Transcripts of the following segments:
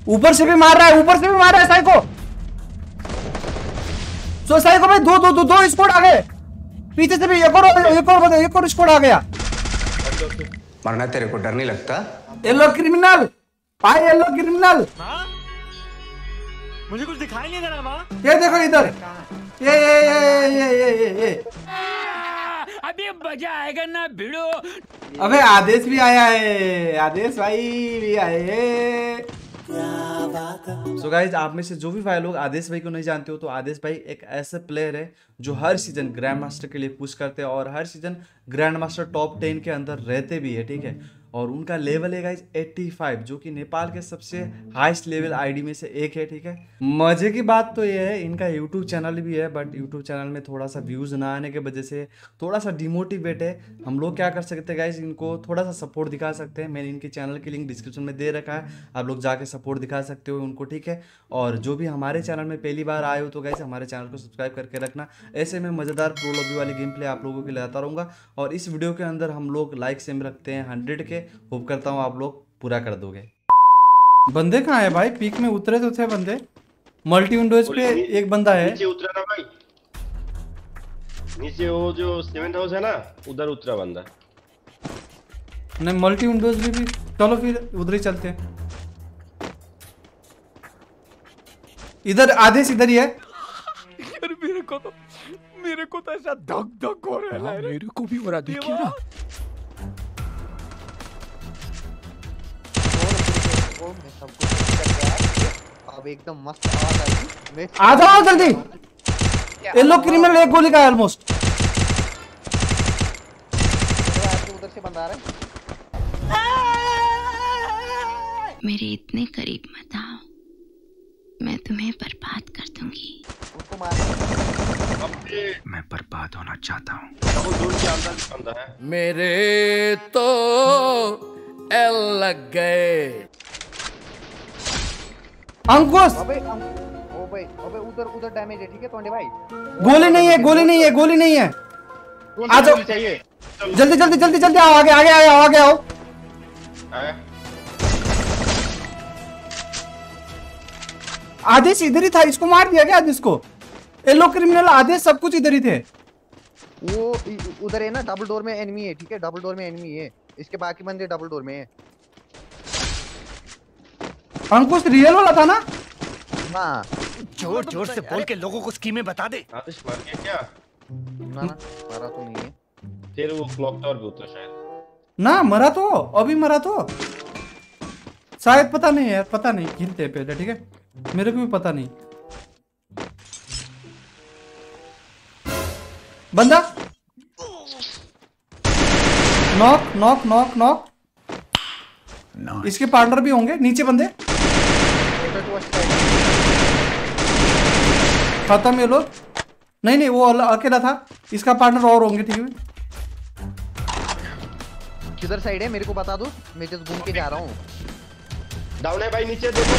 ऊपर से भी मार रहा है, ऊपर से भी मार रहा है साइको। सो साइको भाई दो स्क्वाड आ गए, पीछे से भी एक और स्क्वाड आ गया। मरना तेरे को डर नहीं लगता? येलो क्रिमिनल, भाई येलो क्रिमिनल। मुझे कुछ दिखाई नहीं दे रहा माँ। ये देखो इधर, ये अभी मजा आएगा ना भिड़ो। अबे आदेश भी आया है, आदेश भाई भी आए हैं। सो गाइज, आप में से जो भी भाई लोग आदेश भाई को नहीं जानते हो, तो आदेश भाई एक ऐसे प्लेयर है जो हर सीजन ग्रैंड मास्टर के लिए पुश करते हैं और हर सीजन ग्रैंड मास्टर टॉप 10 के अंदर रहते भी है, ठीक है। और उनका लेवल है गाइज 85, जो कि नेपाल के सबसे हाईएस्ट लेवल आईडी में से एक है, ठीक है। मजे की बात तो ये है, इनका यूट्यूब चैनल भी है, बट यूट्यूब चैनल में थोड़ा सा व्यूज ना आने की वजह से थोड़ा सा डिमोटिवेट है। हम लोग क्या कर सकते हैं गाइज, इनको थोड़ा सा सपोर्ट दिखा सकते हैं। मैंने इनके चैनल की लिंक डिस्क्रिप्शन में दे रखा है, आप लोग जाके सपोर्ट दिखा सकते हो उनको, ठीक है। और जो भी हमारे चैनल में पहली बार आए हो तो गाइज हमारे चैनल को सब्सक्राइब करके रखना। ऐसे में मज़ेदार प्रो लॉबी वाली गेम प्ले आप लोगों के लिए लाता रहूँगा। और इस वीडियो के अंदर हम लोग लाइक सेम रखते हैं 100 के, होप करता हूँ आप लोग पूरा कर दोगे। बंदे कहाँ है भाई? पीक में उतरे तो थे बंदे, मल्टी विंडोज पे एक बंदा है। नीचे उतरा ना भाई, नीचे वो जो सीमेंट हाउस है ना, उधर उतरा बंदा। नहीं, मल्टी विंडोज भी चलो फिर उधर ही चलते हैं। इधर आदेश इधर ही है। यार मेरे को तो ऐसा धक धक हो रहा है। मेरे को भी हो रहा, देखिए ना। सब कुछ कर गया, अब एकदम मस्त आवाज आएगी। आ जाओ जल्दी। येलो क्रिमिनल एक गोली का है ऑलमोस्ट। उधर से बंदा आ रहा है। मेरे इतने करीब मत आओ, मैं तुम्हें बर्बाद कर दूंगी। उसको मार। मैं बर्बाद होना चाहता हूँ। मेरे तो एल लग गए। अंकुश, अबे उधर डैमेज है, ठीक है तोंडे भाई। गोली नहीं है, गोली नहीं है, गोली नहीं है। आ जाओ जल्दी आओ, आगे आओ। आदेश इधर ही था, इसको मार दिया क्या आदेश को? येलो क्रिमिनल आदेश सब कुछ इधर ही थे। वो उधर है ना, डबल डोर में एनिमी है, ठीक है। डबल डोर में एनिमी है, इसके बाकी बंदे डबल डोर में है। अंकुश रियल वाला था ना? हाँ, जोर से बोल के लोगों को स्कीमें बता दे। आतिश मार गया क्या? ना मारा तो नहीं है। फिर वो क्लॉक टावर भी उतरा शायद। ना मरा तो, अभी मरा तो शायद, पता नहीं यार, पता नहीं। खेलते हैं पहले, ठीक है, मेरे को भी पता नहीं। बंदा नॉक। इसके पार्टनर भी होंगे नीचे बंदे। खत्म ये लोग। नहीं वो अकेला था, इसका पार्टनर और होंगे, ठीक है। किधर साइड है मेरे को बता दो, मैं जस्ट घूम के जा रहा हूँ। डाउन है भाई, नीचे देखो।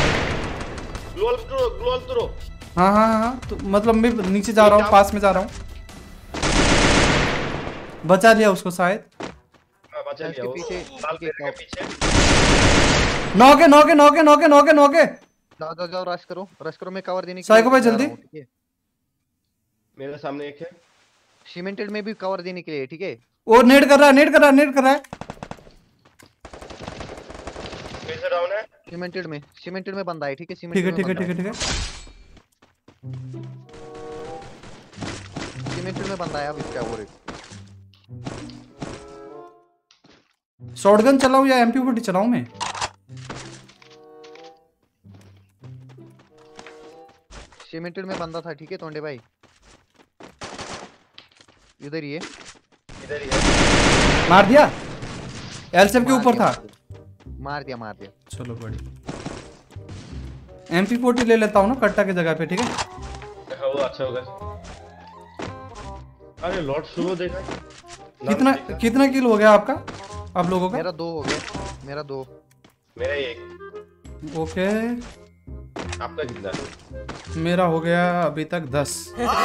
Gloo wall throw. हाँ, तो मतलब मैं नीचे जा रहा हूँ, पास में जा रहा हूँ। बचा लिया उसको शायद। बचा लिया वो। पीछे नौके। जाओ रश करो, मैं कवर देने के साइको भाई जल्दी। मेरे सामने एक है, सीमेंटेड में भी कवर देने के लिए, ठीक है। वो नेट कर रहा है। कैसे डाउन है? सीमेंटेड में बंदा है, ठीक है। ठीक है। सीमेंटेड में बंदा है, अब इसका और शॉटगन चलाऊं या MP40 चलाऊं मैं? सीमेंटेड में बंदा था, ठीक है तोंडे भाई। इधर ही है। मार दिया, एलसेफ के ऊपर था। मार दिया। चलो बड़ी। MP40 ले लेता हूँ ना कट्टा की जगह पे, ठीक है। वो अच्छा होगा। अरे लॉर्ड शुरू देखा। कितना किल हो गया आपका, आप लोगों का? मेरा 2 हो गया। मेरा 1। ओके, आपका कितना? मेरा हो गया अभी तक 10।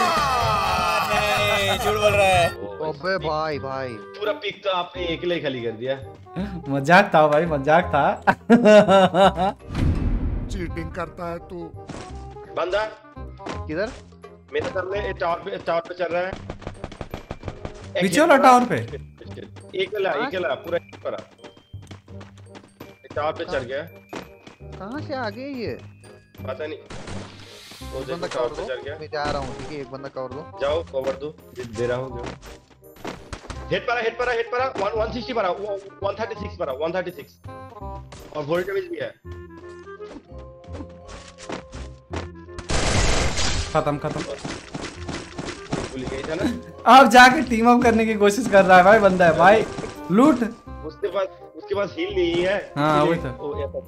झूठ बोल रहा है। अबे भाई पूरा पिक तो आपने अकेले खाली कर दिया। मजाक था भाई, मजाक था। चीटिंग करता है तू। बंदा किधर? मेरे सामने टावर पे चल रहा है। पीछे वाला टावर पे अकेला पूरा पर टावर पे चढ़ गया। कहाँ से आ गए ये? पता नहीं। वो बंदा टावर कवर पे दो, चढ़ गया। मैं जा रहा हूँ, ठीक है? एक बंदा कवर दो। जाओ कवर दो, दे रहा हूँ। हिट पड़ा 160 पड़ा, 136 पड़ा, 136 और वोल्ट डैमेज भी है। खत्म भूल गई था ना। अब जाके टीम अप करने की कोशिश कर रहा है भाई, बंदा है भाई लूट। उसके पास हील नहीं है। हाँ वही तो,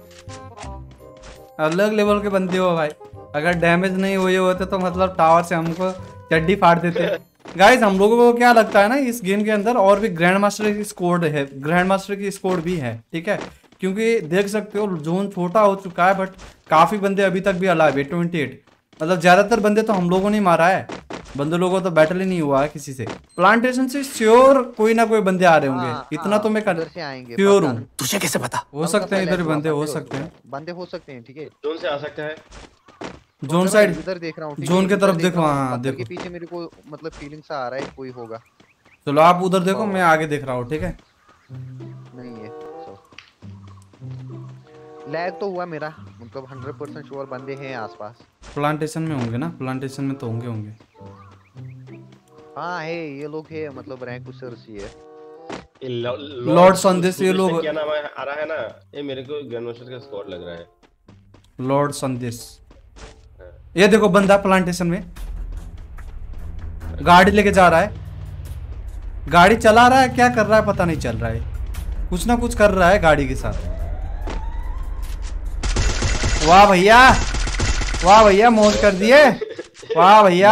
अलग लेवल के बंदे हो भाई। अगर डैमेज नहीं हुए होते तो मतलब टावर से हमको चड्डी फाड़ देते। गाइस हम लोगों को क्या लगता है ना, इस गेम के अंदर और भी ग्रैंड मास्टर की स्क्वाड है, ग्रैंड मास्टर की स्क्वाड भी है, ठीक है? क्योंकि देख सकते हो जोन छोटा हो चुका है बट काफी बंदे अभी तक भी अलाइव है, 28। मतलब ज्यादातर बंदे तो हम लोगों ने मारा है, बंदे लोगों तो बैटल ही नहीं हुआ है किसी से। प्लांटेशन से श्योर कोई ना कोई बंदे आ रहे होंगे, इतना तो मैं श्योर हूँ। तुझे कैसे पता? हो सकते हैं इधर बंदे हो सकते हैं, बंदे हो सकते हैं, ठीक है? जोन से आ सकता है। जोन साइड इधर देख रहा हूँ, जोन की तरफ देखो। हाँ देखो के पीछे मेरे को मतलब फीलिंग सा आ रहा है कोई होगा। चलो आप उधर देखो, मैं आगे देख रहा हूँ, ठीक है? नहीं है लैग तो हुआ मेरा, मतलब 100% श्योर बंदे हैं आसपास। प्लांटेशन में होंगे ना, प्लांटेशन में तो होंगे। हाँ है, ये लोग है, मतलब रैंक उसर्स ही है। लॉर्ड संदेश, ये लोग क्या नाम आ रहा है ना, ये मेरे को ग्रैंडमास्टर का स्क्वाड लग रहा है। लॉर्ड संदेश, ये देखो बंदा प्लांटेशन में गाड़ी लेके जा रहा है, गाड़ी चला रहा है, क्या कर रहा है पता नहीं चल रहा है, कुछ ना कुछ कर रहा है गाड़ी के साथ। वाह भैया मौज कर दिए, वाह भैया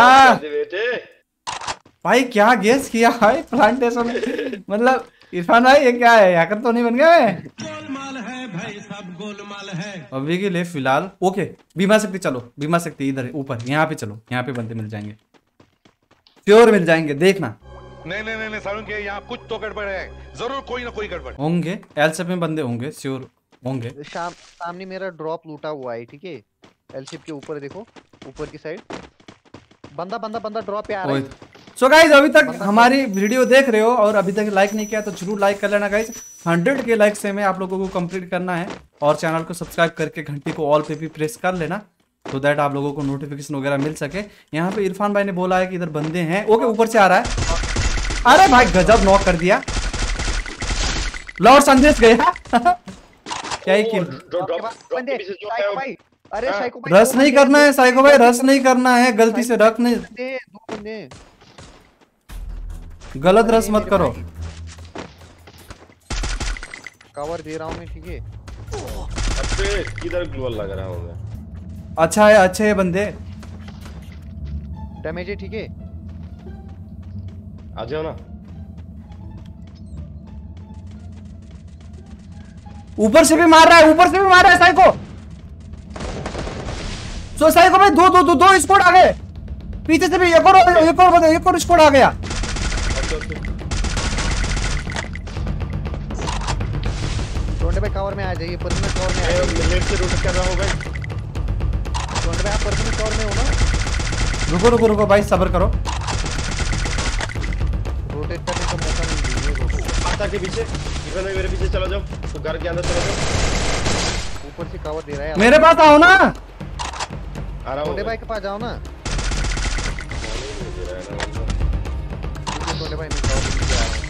भाई क्या गेस किया भाई प्लांटेशन। मतलब इरफान भाई ये क्या है, हैकर तो नहीं बन गया मैं? गोलमाल है भाई, सब गोलमाल है अभी के लिए फिलहाल। ओके बीमा शक्ति, चलो बीमा शक्ति इधर ऊपर, यहाँ पे चलो, यहाँ पे बंदे मिल जाएंगे, प्योर मिल जाएंगे, देखना। नहीं सारुण के यहाँ कुछ तो गड़बड़ है, जरूर कोई ना कोई गड़बड़ होंगे। एलशिप में बंदे होंगे, श्योर होंगे। सामने मेरा ड्रॉप लूटा हुआ है, ठीक है? एलशिप के ऊपर देखो, ऊपर की साइड बंदा ड्रॉप पे आ रहा है। सो गाइज अभी तक हमारी वीडियो देख रहे हो और अभी तक लाइक नहीं किया तो जरूर लाइक कर लेना गाइज। 100 के लाइक से में आप लोगों को कंप्लीट करना है और चैनल को सब्सक्राइब करके घंटी को ऑल पे भी प्रेस कर लेना, तो दैट आप लोगों को नोटिफिकेशन वगैरह मिल सके। यहाँ पे इरफान भाई ने बोला है कि इधर बंदे हैं। ओके ऊपर से आ रहा है, अरे भाई गजब नॉक कर दिया, लॉर्ड संदेश गया। क्या ही किल। अरे साइको भाई रश नहीं करना है, साइको भाई रश नहीं करना है, गलती से रख नहीं, दो बंदे गलत रश मत करो। कवर दे रहा हूँ मैं, ठीक है? अबे किधर ग्लोअल लग रहा होगा। अच्छा है, अच्छे है बंदे, डैमेज है, ठीक है? आ जाओ ना। ऊपर से भी मार रहा है साइको। सो साइको भाई दो स्क्वाड आ गए, पीछे से भी एक और स्क्वाड आ गया। टोंडे भाई कवर में आ जाइए, पर्सनल कवर में आ जाइए। लेफ्ट से रोटेट कर रहा हूं भाई। टोंडे भाई आप पर्सनल कवर में हो ना? रुको भाई सब्र करो, रोटेट करने का मौका नहीं दीजिए। माता के पीछे, इधर में मेरे पीछे चला जाओ, तो घर के अंदर चला जाओ। ऊपर से कवर दे रहा है, मेरे पास आओ ना। आ रहा हूं। टोंडे भाई के पास जाओ ना। टोंडे भाई मैं कवर दे रहा हूं।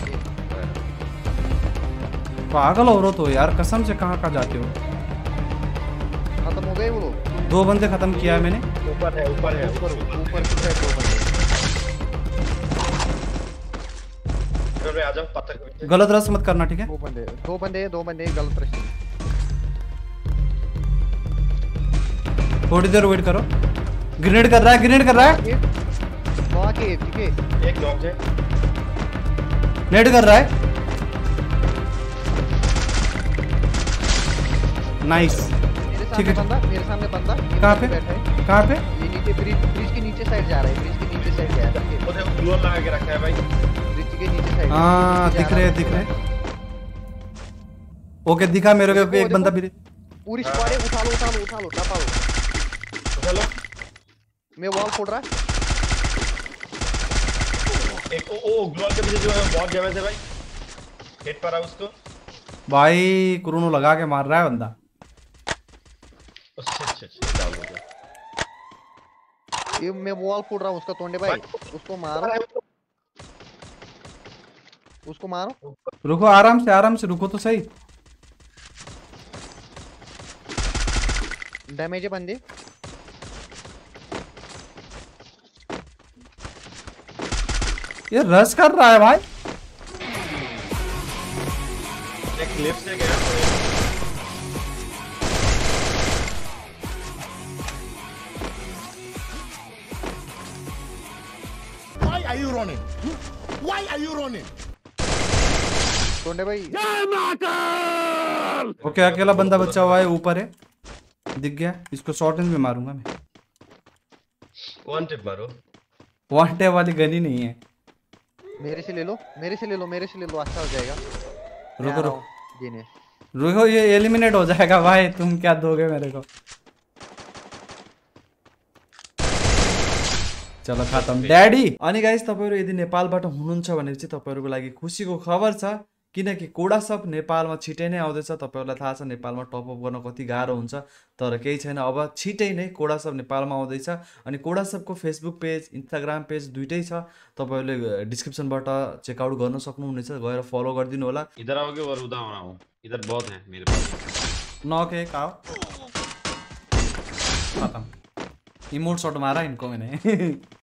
पागल हो तो यार कसम से, कहाँ जाते हो? खत्म हो गए वो लोग। 2 बंदे खत्म किया है मैंने। ऊपर है ऊपर की साइड 2 बंदे। आ जाओ पत्थर के पीछे। गलत रस मत करना, ठीक है? 2 बंदे गलत रश। थोड़ी देर वेट करो, ग्रेनेड कर रहा है वहाँ के, ठीक है? एक नॉक है, नेट कर रहा है, नाइस। ठीक है, मेरे सामने बंदा कहाँ पे? ये नीचे ब्रिज के नीचे साइड जा रहा है, ब्रिज के नीचे साइड जा रहा है। उधर ग्लोअल लगा के रखा है भाई, ब्रिज के नीचे साइड। हाँ दिख रहे। ओके दिखा मेरे को एक बंदा भी। पूरी स्क्वाड है, उठा लो टपा लो। चलो मैं वॉल फोड़ रहा। एक ग्लोअर के पीछे जो है बहुत डैमेज है भाई, हिट पर आ उसको भाई। क्रोनो लगा के मार रहा है बंदा। अच्छा डाउन हो गया। ये मैं वॉल फोड़ रहा हूँ उसका तोंडे भाई, उसको मारो, उसको मारो। रुको आराम से रुको तो सही। डैमेज है बंदे। ये रश कर रहा है भाई। एक लेफ्ट से गया। Why are you running? Why are you running? तोंडे भाई ओके अकेला बंदा बचा हुआ है, ऊपर है, दिख गया। इसको शॉर्ट रेंज में मारूंगा मैं। वन टिप मारो। वन टैप वाली गन ही नहीं है। मेरे से ले लो, अच्छा हो जाएगा। रुको ये एलिमिनेट हो जाएगा भाई, तुम क्या दोगे मेरे को। चलो खत्म ड्याडी। अनि गाइस तपाईहरु यदि नेपालबाट हुनुहुन्छ भने चाहिँ तपाईहरुको लागि खुसीको खबर छ, किनकि कोडासप नेपालमा छिटै नै आउँदैछ। तपाईहरुलाई थाहा छ नेपालमा टप अप गर्न कति गाह्रो हुन्छ, तर केही छैन, अब छिटै नै कोडासप नेपालमा आउँदैछ। अनि कोडासपको फेसबुक पेज, इन्स्टाग्राम पेज दुईटै छ, तपाईहरुले डिस्क्रिप्सनबाट चेकआउट गर्न सक्नुहुनेछ, गएर फलो गरिदिनु होला। इधर आओगे और उधर आना हो, इधर बहुत है मेरे पास। नॉक है काओ खत्म। इमोट शॉट मारा इनको मैंने।